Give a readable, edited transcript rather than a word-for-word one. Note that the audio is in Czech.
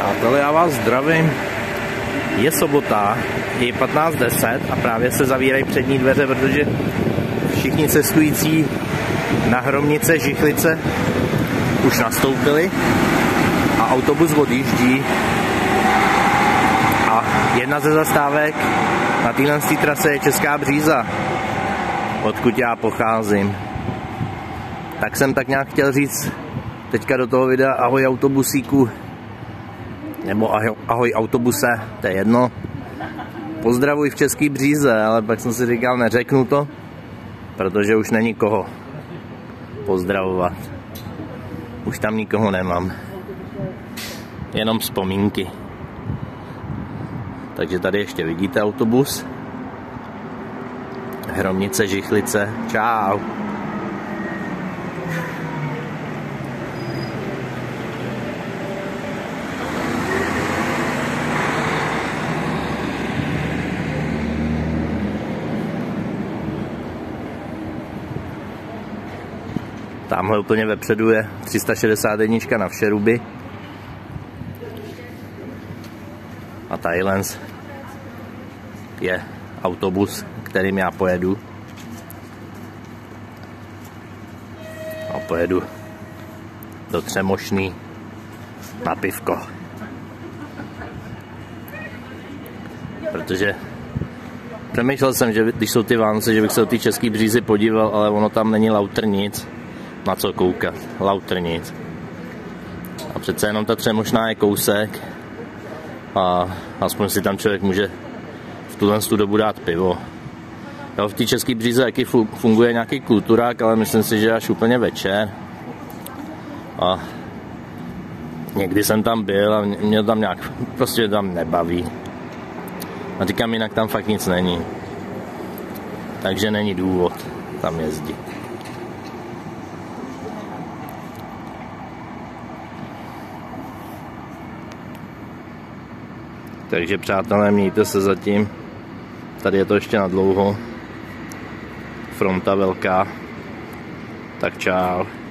Přátelé, já vás zdravím. Je sobota, je 15:10 a právě se zavírají přední dveře, protože všichni cestující na Hromnice Žichlice už nastoupili a autobus odjíždí. A jedna ze zastávek na téhle trase je Česká Bříza, odkud já pocházím. Tak jsem tak nějak chtěl říct teďka do toho videa ahoj autobusíku, nebo ahoj autobuse, to je jedno. Pozdravuj v České Bříze, ale pak jsem si říkal, neřeknu to, protože už není koho pozdravovat. Už tam nikoho nemám. Jenom vzpomínky. Takže tady ještě vidíte autobus. Hromnice Žichlice. Čau. Tamhle úplně vepředu je 361 na Všeruby. A tadyhle je autobus, kterým já pojedu. A pojedu do Třemošný na pivko. Protože přemýšlel jsem, že když jsou ty Vánoce, že bych se do té České Břízy podíval, ale ono tam není lauter nic. Na co koukat, lauter nic. A přece jenom ta Třemošná je kousek a aspoň si tam člověk může v tuhle dobu dát pivo. Jo, v té České Bříze taky funguje nějaký kulturák, ale myslím si, že až úplně večer. A někdy jsem tam byl a mě tam nějak prostě tam nebaví. A říkám, jinak tam fakt nic není. Takže není důvod tam jezdit. Takže přátelé, mějte se zatím. Tady je to ještě na dlouho. Fronta velká. Tak čau.